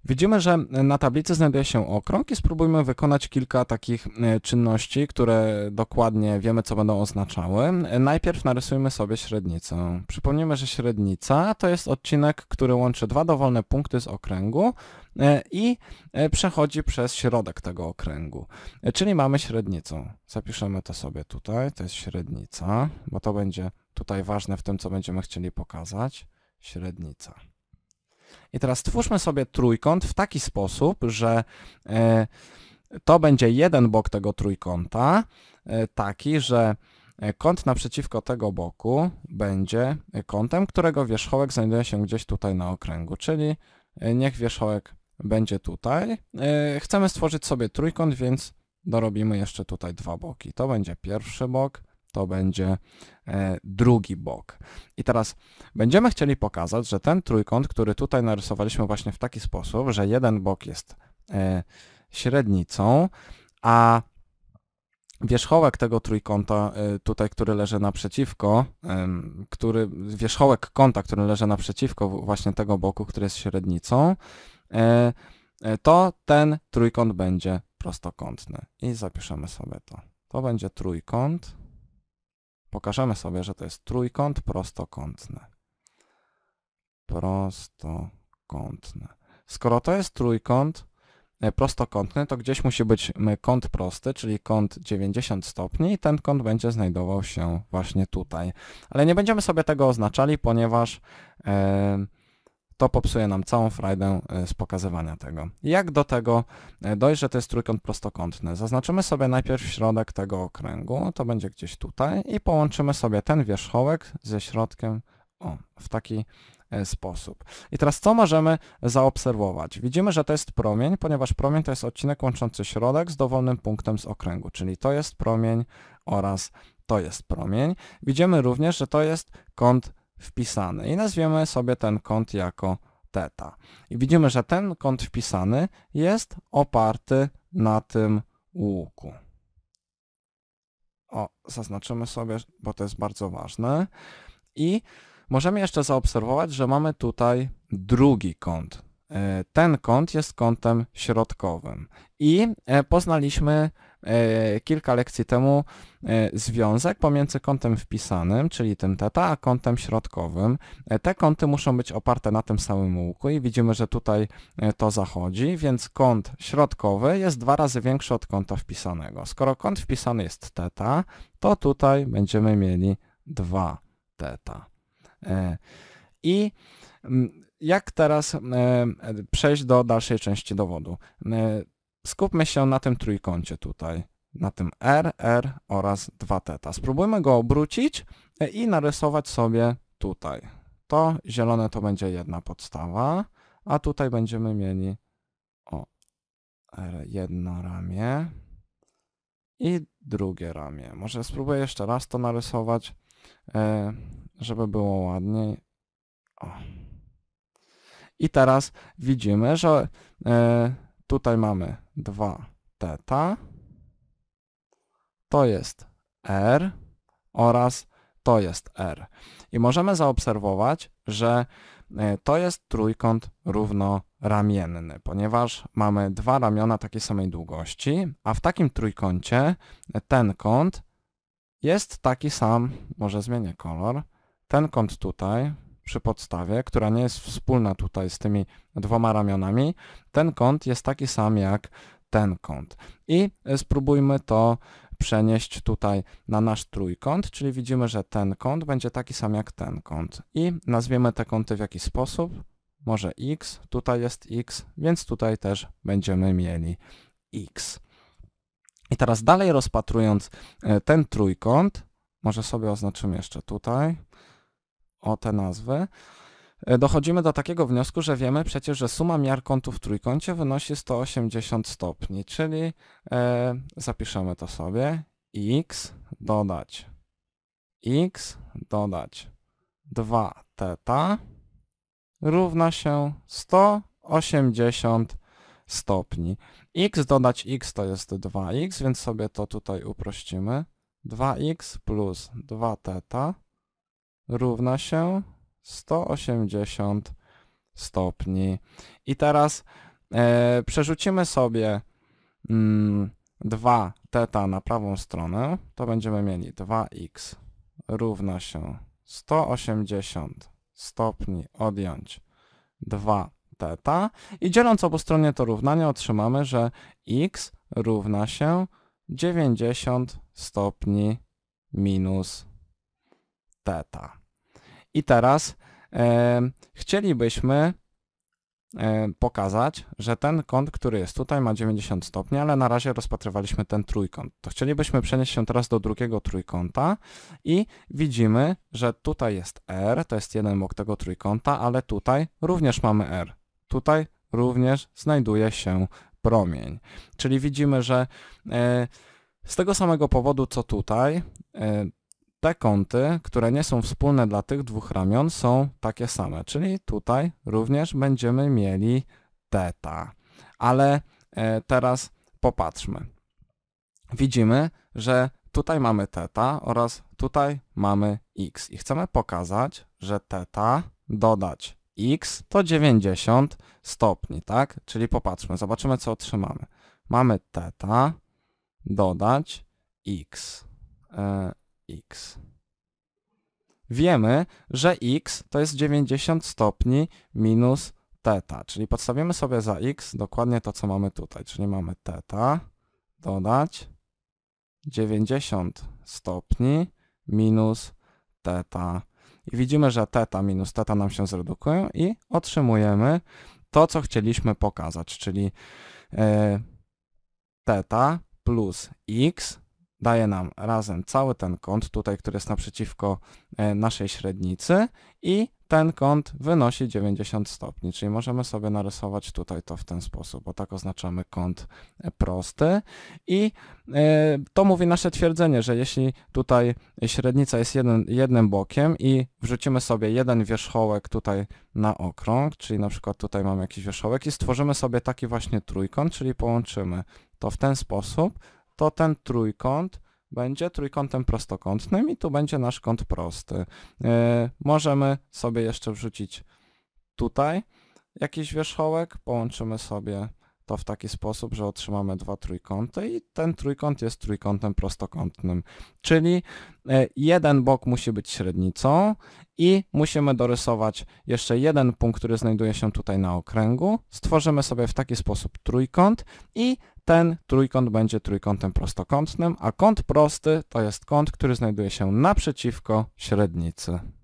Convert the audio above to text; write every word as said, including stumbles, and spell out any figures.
Widzimy, że na tablicy znajduje się okrąg i spróbujmy wykonać kilka takich czynności, które dokładnie wiemy, co będą oznaczały. Najpierw narysujmy sobie średnicę. Przypomnijmy, że średnica to jest odcinek, który łączy dwa dowolne punkty z okręgu i przechodzi przez środek tego okręgu. Czyli mamy średnicę. Zapiszemy to sobie tutaj, to jest średnica, bo to będzie tutaj ważne w tym, co będziemy chcieli pokazać. Średnica. I teraz stwórzmy sobie trójkąt w taki sposób, że to będzie jeden bok tego trójkąta, taki, że kąt naprzeciwko tego boku będzie kątem, którego wierzchołek znajduje się gdzieś tutaj na okręgu, czyli niech wierzchołek będzie tutaj. Chcemy stworzyć sobie trójkąt, więc dorobimy jeszcze tutaj dwa boki. To będzie pierwszy bok, to będzie e, drugi bok. I teraz będziemy chcieli pokazać, że ten trójkąt, który tutaj narysowaliśmy właśnie w taki sposób, że jeden bok jest e, średnicą, a wierzchołek tego trójkąta e, tutaj, który leży naprzeciwko, e, który, wierzchołek kąta, który leży naprzeciwko właśnie tego boku, który jest średnicą, e, to ten trójkąt będzie prostokątny. I zapiszemy sobie to. To będzie trójkąt. Pokażemy sobie, że to jest trójkąt prostokątny. Prostokątny. Skoro to jest trójkąt prostokątny, to gdzieś musi być kąt prosty, czyli kąt dziewięćdziesiąt stopni i ten kąt będzie znajdował się właśnie tutaj. Ale nie będziemy sobie tego oznaczali, ponieważ e, to popsuje nam całą frajdę z pokazywania tego. Jak do tego dojść, że to jest trójkąt prostokątny? Zaznaczymy sobie najpierw środek tego okręgu, to będzie gdzieś tutaj i połączymy sobie ten wierzchołek ze środkiem o, w taki sposób. I teraz co możemy zaobserwować? Widzimy, że to jest promień, ponieważ promień to jest odcinek łączący środek z dowolnym punktem z okręgu, czyli to jest promień oraz to jest promień. Widzimy również, że to jest kąt wpisany i nazwiemy sobie ten kąt jako θ. I widzimy, że ten kąt wpisany jest oparty na tym łuku. O, zaznaczymy sobie, bo to jest bardzo ważne. I możemy jeszcze zaobserwować, że mamy tutaj drugi kąt. Ten kąt jest kątem środkowym. I poznaliśmy kilka lekcji temu związek pomiędzy kątem wpisanym, czyli tym θ, a kątem środkowym. Te kąty muszą być oparte na tym samym łuku i widzimy, że tutaj to zachodzi, więc kąt środkowy jest dwa razy większy od kąta wpisanego. Skoro kąt wpisany jest θ, to tutaj będziemy mieli dwa θ. I jak teraz przejść do dalszej części dowodu? Skupmy się na tym trójkącie tutaj, na tym R, R oraz dwa θ. Spróbujmy go obrócić i narysować sobie tutaj. To zielone to będzie jedna podstawa, a tutaj będziemy mieli o, R, jedno ramię i drugie ramię. Może spróbuję jeszcze raz to narysować, żeby było ładniej. O. I teraz widzimy, że tutaj mamy dwa θ, to jest R oraz to jest R. I możemy zaobserwować, że to jest trójkąt równoramienny, ponieważ mamy dwa ramiona takiej samej długości, a w takim trójkącie ten kąt jest taki sam, może zmienię kolor, ten kąt tutaj, przy podstawie, która nie jest wspólna tutaj z tymi dwoma ramionami, ten kąt jest taki sam jak ten kąt. I spróbujmy to przenieść tutaj na nasz trójkąt, czyli widzimy, że ten kąt będzie taki sam jak ten kąt. I nazwiemy te kąty w jakiś sposób. Może x, tutaj jest x, więc tutaj też będziemy mieli x. I teraz dalej rozpatrując ten trójkąt, może sobie oznaczymy jeszcze tutaj, o te nazwy, dochodzimy do takiego wniosku, że wiemy przecież, że suma miar kątów w trójkącie wynosi sto osiemdziesiąt stopni, czyli e, zapiszemy to sobie, x dodać x dodać dwa θ równa się sto osiemdziesiąt stopni. X dodać x to jest dwa x, więc sobie to tutaj uprościmy. dwa x plus dwa θ równa się sto osiemdziesiąt stopni. I teraz e, przerzucimy sobie mm, dwa teta na prawą stronę, to będziemy mieli dwa x równa się sto osiemdziesiąt stopni odjąć dwa teta i dzieląc obustronnie to równanie otrzymamy, że x równa się dziewięćdziesiąt stopni minus teta. I teraz e, chcielibyśmy e, pokazać, że ten kąt, który jest tutaj, ma dziewięćdziesiąt stopni, ale na razie rozpatrywaliśmy ten trójkąt. To chcielibyśmy przenieść się teraz do drugiego trójkąta i widzimy, że tutaj jest R, to jest jeden bok tego trójkąta, ale tutaj również mamy R. Tutaj również znajduje się promień. Czyli widzimy, że e, z tego samego powodu, co tutaj, e, te kąty, które nie są wspólne dla tych dwóch ramion, są takie same, czyli tutaj również będziemy mieli teta. Ale e, teraz popatrzmy. Widzimy, że tutaj mamy teta oraz tutaj mamy x i chcemy pokazać, że teta dodać x to dziewięćdziesiąt stopni, tak? Czyli popatrzmy, zobaczymy, co otrzymamy. Mamy teta dodać x. E, x. Wiemy, że x to jest dziewięćdziesiąt stopni minus teta, czyli podstawimy sobie za x dokładnie to, co mamy tutaj, czyli mamy teta dodać dziewięćdziesiąt stopni minus teta. I widzimy, że teta minus teta nam się zredukują i otrzymujemy to, co chcieliśmy pokazać, czyli e, teta plus x daje nam razem cały ten kąt tutaj, który jest naprzeciwko e, naszej średnicy i ten kąt wynosi dziewięćdziesiąt stopni, czyli możemy sobie narysować tutaj to w ten sposób, bo tak oznaczamy kąt prosty i e, to mówi nasze twierdzenie, że jeśli tutaj średnica jest jeden, jednym bokiem i wrzucimy sobie jeden wierzchołek tutaj na okrąg, czyli na przykład tutaj mamy jakiś wierzchołek i stworzymy sobie taki właśnie trójkąt, czyli połączymy to w ten sposób, to ten trójkąt będzie trójkątem prostokątnym i tu będzie nasz kąt prosty. Yy, możemy sobie jeszcze wrzucić tutaj jakiś wierzchołek, połączymy sobie to w taki sposób, że otrzymamy dwa trójkąty i ten trójkąt jest trójkątem prostokątnym. Czyli yy, jeden bok musi być średnicą i musimy dorysować jeszcze jeden punkt, który znajduje się tutaj na okręgu. Stworzymy sobie w taki sposób trójkąt i ten trójkąt będzie trójkątem prostokątnym, a kąt prosty to jest kąt, który znajduje się naprzeciwko średnicy.